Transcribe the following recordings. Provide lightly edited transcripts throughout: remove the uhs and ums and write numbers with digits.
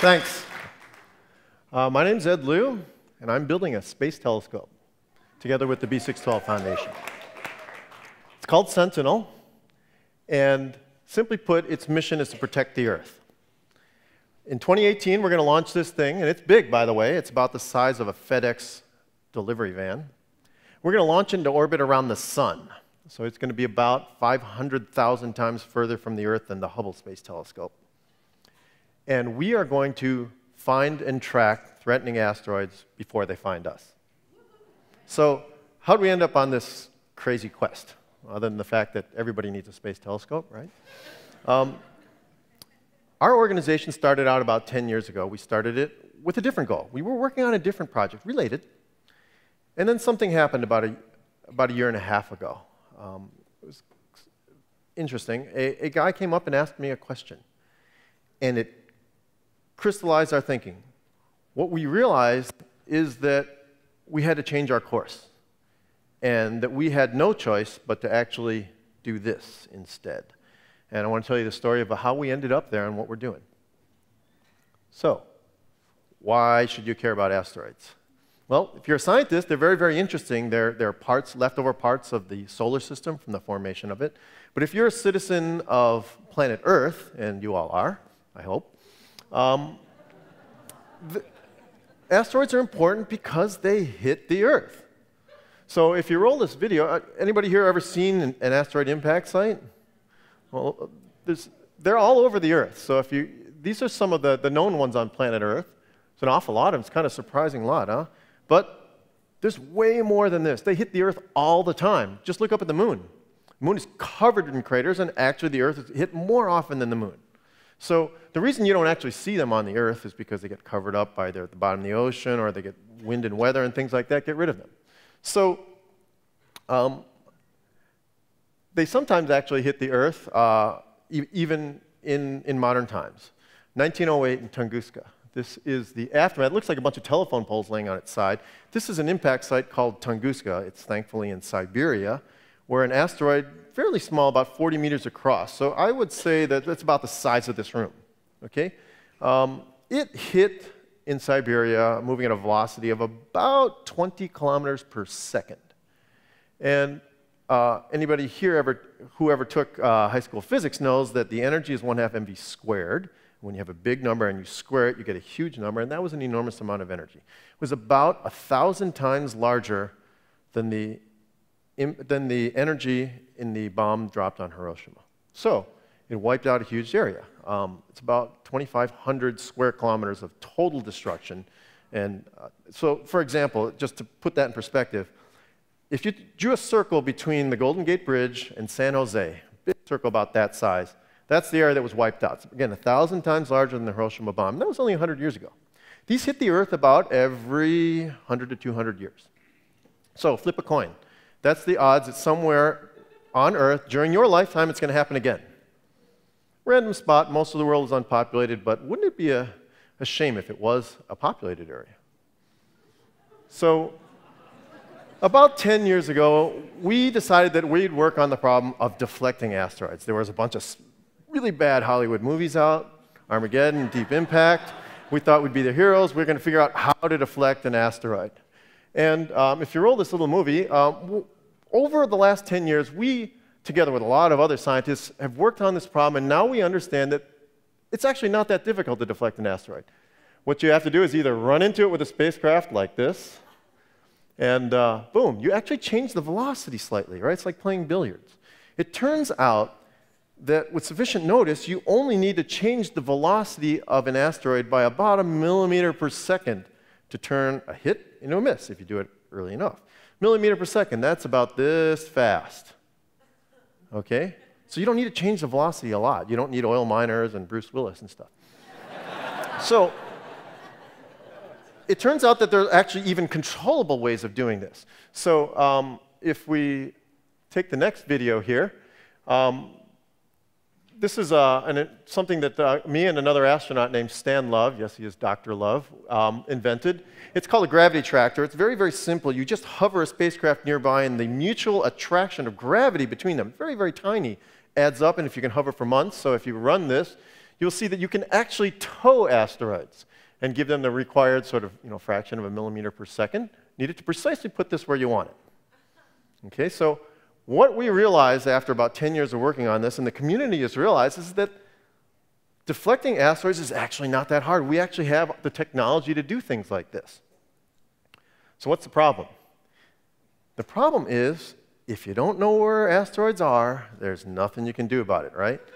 Thanks. My name's Ed Liu, and I'm building a space telescope together with the B612 Foundation. It's called Sentinel, and simply put, its mission is to protect the Earth. In 2018, we're going to launch this thing, and it's big, by the way. It's about the size of a FedEx delivery van. We're going to launch into orbit around the Sun. So it's going to be about 500,000 times further from the Earth than the Hubble Space Telescope. And we are going to find and track threatening asteroids before they find us. So how do we end up on this crazy quest, other than the fact that everybody needs a space telescope, right? Our organization started out about 10 years ago. We started it with a different goal. We were working on a different project, related. And then something happened about a year and a half ago. It was interesting. A guy came up and asked me a question, and it crystallized our thinking. What we realized is that we had to change our course, and that we had no choice but to actually do this instead. And I want to tell you the story of how we ended up there and what we're doing. So, why should you care about asteroids? Well, if you're a scientist, they're very, very interesting. They're parts, leftover parts of the solar system from the formation of it. But if you're a citizen of planet Earth, and you all are, I hope, asteroids are important because they hit the Earth. So if you roll this video, anybody here ever seen an asteroid impact site? Well, they're all over the Earth. So these are some of the known ones on planet Earth. It's an awful lot of them. It's kind of a surprising lot, huh? But there's way more than this. They hit the Earth all the time. Just look up at the moon. The moon is covered in craters, and actually the Earth is hit more often than the moon. So the reason you don't actually see them on the Earth is because they get covered up by either at the bottom of the ocean, or they get wind and weather and things like that, get rid of them. So they sometimes actually hit the Earth, even in modern times. 1908 in Tunguska. This is the aftermath. It looks like a bunch of telephone poles laying on its side. This is an impact site called Tunguska. It's thankfully in Siberia, where an asteroid, fairly small, about 40 meters across. So I would say that that's about the size of this room. Okay? It hit in Siberia, moving at a velocity of about 20 kilometers per second. And anybody here who ever took high school physics knows that the energy is 1/2 mv squared. When you have a big number and you square it, you get a huge number, and that was an enormous amount of energy. It was about 1,000 times larger than the energy in the bomb dropped on Hiroshima. So it wiped out a huge area. It's about 2,500 square kilometers of total destruction. And so, for example, just to put that in perspective, if you drew a circle between the Golden Gate Bridge and San Jose, big circle about that size, that's the area that was wiped out. So again, 1,000 times larger than the Hiroshima bomb. That was only 100 years ago. These hit the Earth about every 100 to 200 years. So flip a coin. That's the odds that somewhere on Earth, during your lifetime, it's going to happen again. Random spot, most of the world is unpopulated, but wouldn't it be a shame if it was a populated area? So about 10 years ago, we decided that we'd work on the problem of deflecting asteroids. There was a bunch of really bad Hollywood movies out, Armageddon, Deep Impact. We thought we'd be the heroes. We're going to figure out how to deflect an asteroid. And if you roll this little movie, over the last 10 years, we, together with a lot of other scientists, have worked on this problem, and now we understand that it's actually not that difficult to deflect an asteroid. What you have to do is either run into it with a spacecraft like this, and boom, you actually change the velocity slightly, right? It's like playing billiards. It turns out that with sufficient notice, you only need to change the velocity of an asteroid by about 1 millimeter per second to turn a hit into a miss, if you do it early enough. Millimeter per second, that's about this fast. Okay? So you don't need to change the velocity a lot. You don't need oil miners and Bruce Willis and stuff. So it turns out that there are actually even controllable ways of doing this. So if we take the next video here, this is something that me and another astronaut named Stan Love, yes, he is Dr. Love, invented. It's called a gravity tractor. It's very, very simple. You just hover a spacecraft nearby, and the mutual attraction of gravity between them, very, very tiny, adds up. And if you can hover for months, so if you run this, you'll see that you can actually tow asteroids and give them the required sort of fraction of a millimeter per second needed to precisely put this where you want it. Okay, so what we realized after about 10 years of working on this, and the community has realized, is that deflecting asteroids is actually not that hard. We actually have the technology to do things like this. So what's the problem? The problem is, if you don't know where asteroids are, there's nothing you can do about it, right?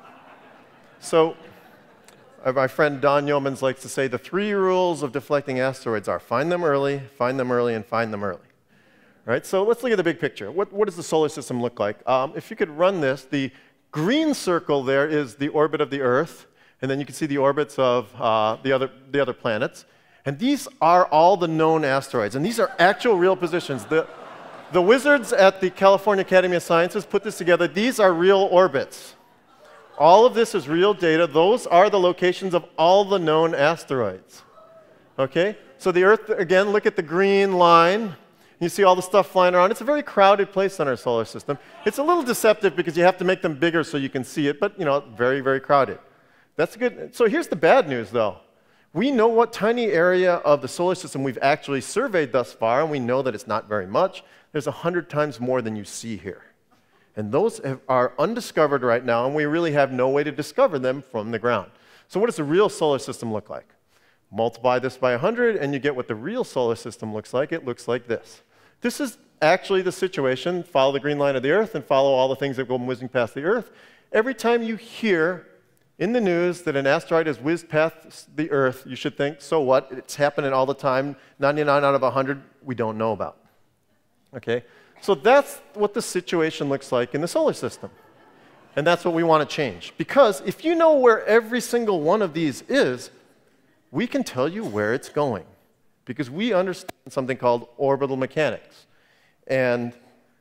So my friend Don Yeomans likes to say the 3 rules of deflecting asteroids are find them early, and find them early. Right? So let's look at the big picture. What does the solar system look like? If you could run this, the green circle there is the orbit of the Earth, and then you can see the orbits of the other planets. And these are all the known asteroids, and these are actual real positions. The wizards at the California Academy of Sciences put this together. These are real orbits. All of this is real data. Those are the locations of all the known asteroids. Okay? So the Earth, again, look at the green line. You see all the stuff flying around. It's a very crowded place in our solar system. It's a little deceptive because you have to make them bigger so you can see it, but very, very crowded. That's good. So here's the bad news, though. We know what tiny area of the solar system we've actually surveyed thus far, and we know that it's not very much. There's 100 times more than you see here. And those are undiscovered right now, and we really have no way to discover them from the ground. So what does the real solar system look like? Multiply this by 100, and you get what the real solar system looks like. It looks like this. This is actually the situation. Follow the green line of the Earth and follow all the things that go whizzing past the Earth. Every time you hear in the news that an asteroid has whizzed past the Earth, you should think, so what? It's happening all the time. 99 out of 100 we don't know about. Okay? So that's what the situation looks like in the solar system. And that's what we want to change. Because if you know where every single one of these is, we can tell you where it's going. Because we understand something called orbital mechanics. And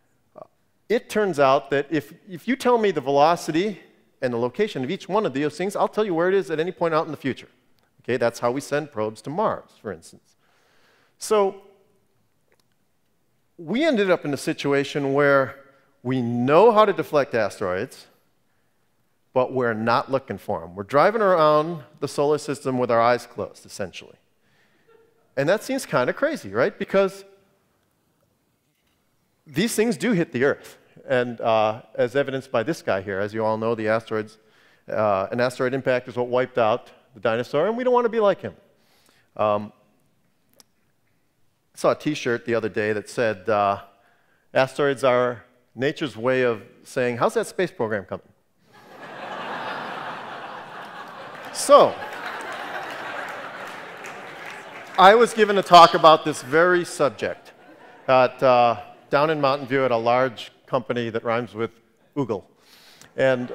it turns out that if you tell me the velocity and the location of each one of those things, I'll tell you where it is at any point out in the future. Okay, that's how we send probes to Mars, for instance. So we ended up in a situation where we know how to deflect asteroids, but we're not looking for them. We're driving around the solar system with our eyes closed, essentially. And that seems kind of crazy, right? Because these things do hit the Earth. And as evidenced by this guy here, as you all know, the asteroids, an asteroid impact is what wiped out the dinosaur, and we don't want to be like him. I saw a T-shirt the other day that said, asteroids are nature's way of saying, how's that space program coming? So, I was given a talk about this very subject down in Mountain View at a large company that rhymes with Oogle. And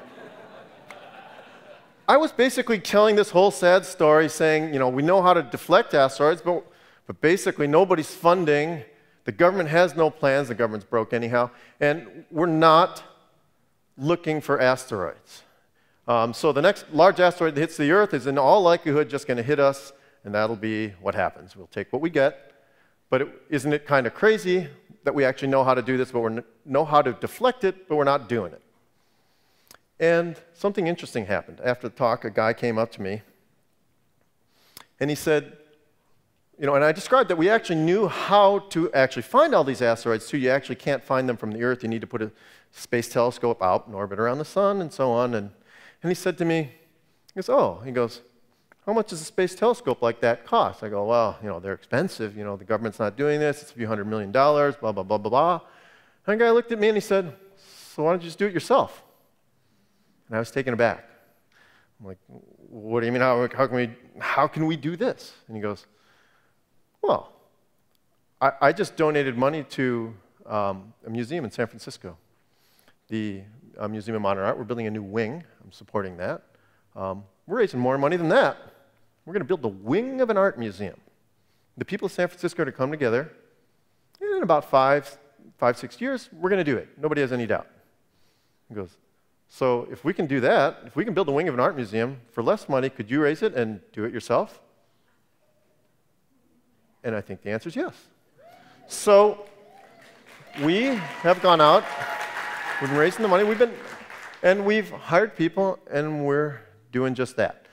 I was basically telling this whole sad story saying, we know how to deflect asteroids, but basically nobody's funding. The government has no plans. The government's broke anyhow. And we're not looking for asteroids. So the next large asteroid that hits the Earth is in all likelihood just going to hit us, and that'll be what happens. We'll take what we get. But isn't it kind of crazy that we actually know how to do this, but we know how to deflect it, but we're not doing it? And something interesting happened. After the talk, a guy came up to me, and he said, and I described that we actually knew how to actually find all these asteroids, too. You actually can't find them from the Earth. You need to put a space telescope out and orbit around the sun and so on. And he said to me, he goes, how much does a space telescope like that cost? I go, well, they're expensive. The government's not doing this. It's a few $100 million, blah, blah, blah, blah, blah. And the guy looked at me and he said, so why don't you just do it yourself? And I was taken aback. I'm like, what do you mean? How can we do this? And he goes, well, I just donated money to a museum in San Francisco, the Museum of Modern Art. We're building a new wing. I'm supporting that. We're raising more money than that. We're going to build the wing of an art museum. The people of San Francisco are to come together. And in about 5, 6 years, we're going to do it. Nobody has any doubt. He goes, so if we can do that, if we can build the wing of an art museum for less money, could you raise it and do it yourself? And I think the answer is yes. So we have gone out, we've been raising the money, we've hired people, and we're doing just that.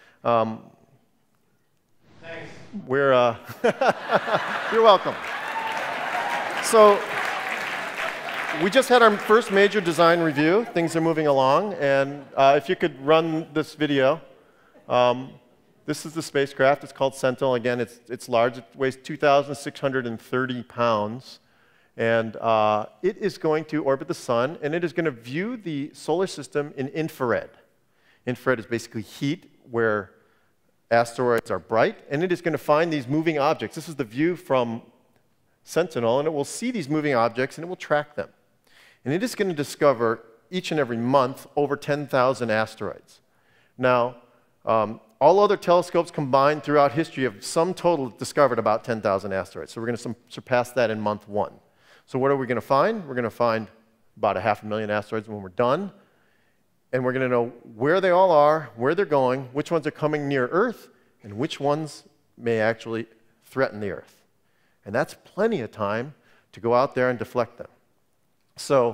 Thanks. You're welcome. So we just had our first major design review. Things are moving along. And if you could run this video. This is the spacecraft. It's called Sentinel. Again, it's large. It weighs 2,630 pounds. And it is going to orbit the sun, and it is going to view the solar system in infrared. Infrared is basically heat where asteroids are bright, and it is going to find these moving objects. This is the view from Sentinel, and it will see these moving objects, and it will track them. And it is going to discover each and every month over 10,000 asteroids. Now, all other telescopes combined throughout history have sum total discovered about 10,000 asteroids. So we're going to surpass that in month 1. So what are we going to find? We're going to find about 500,000 asteroids when we're done. And we're going to know where they all are, where they're going, which ones are coming near Earth, and which ones may actually threaten the Earth. And that's plenty of time to go out there and deflect them. So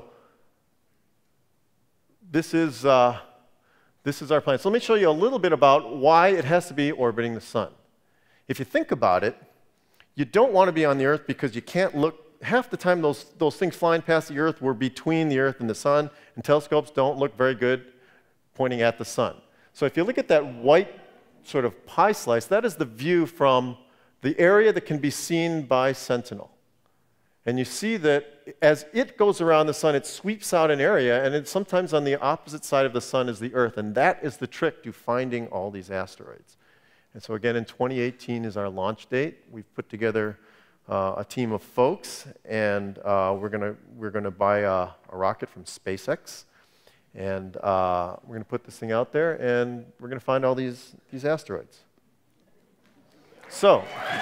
this is our plan. So let me show you a little bit about why it has to be orbiting the sun. If you think about it, you don't want to be on the Earth because you can't look. Half the time those things flying past the Earth were between the Earth and the sun, and telescopes don't look very good pointing at the sun. So if you look at that white sort of pie slice, that is the view from the area that can be seen by Sentinel. And you see that as it goes around the sun, it sweeps out an area, and it's sometimes on the opposite side of the sun is the Earth, and that is the trick to finding all these asteroids. And so again, in 2018 is our launch date. We've put together a team of folks, and we're gonna buy a rocket from SpaceX, and we're gonna put this thing out there, and we're gonna find all these asteroids. So.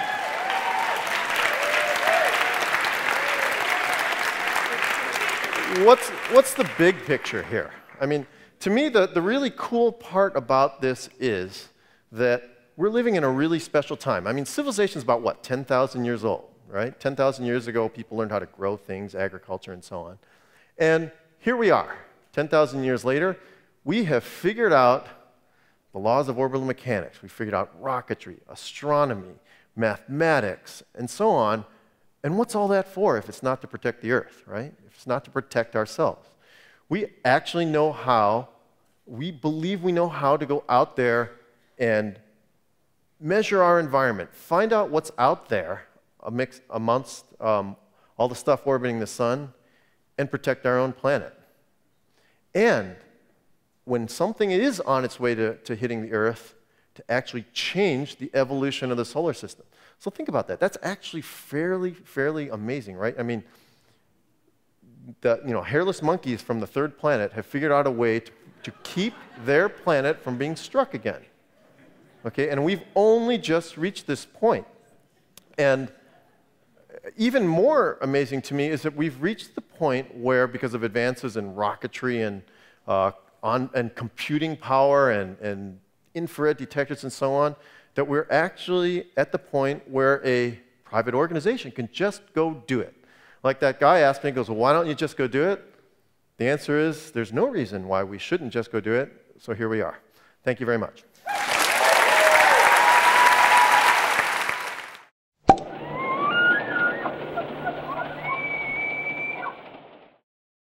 What's the big picture here? I mean, to me, the really cool part about this is that we're living in a really special time. I mean, civilization is about, what, 10,000 years old, right? 10,000 years ago, people learned how to grow things, agriculture, and so on. And here we are, 10,000 years later. We have figured out the laws of orbital mechanics. We figured out rocketry, astronomy, mathematics, and so on. And what's all that for if it's not to protect the Earth, right? If it's not to protect ourselves. We actually know how, we believe we know how to go out there and measure our environment, find out what's out there amongst all the stuff orbiting the sun, and protect our own planet. And when something is on its way to hitting the Earth, to actually change the evolution of the solar system. So think about that. That's actually fairly amazing, right? I mean, the hairless monkeys from the third planet have figured out a way to keep their planet from being struck again. Okay, and we've only just reached this point. And even more amazing to me is that we've reached the point where, because of advances in rocketry and computing power and infrared detectors and so on, that we're actually at the point where a private organization can just go do it. Like that guy asked me, he goes, well, why don't you just go do it? The answer is, there's no reason why we shouldn't just go do it, so here we are. Thank you very much.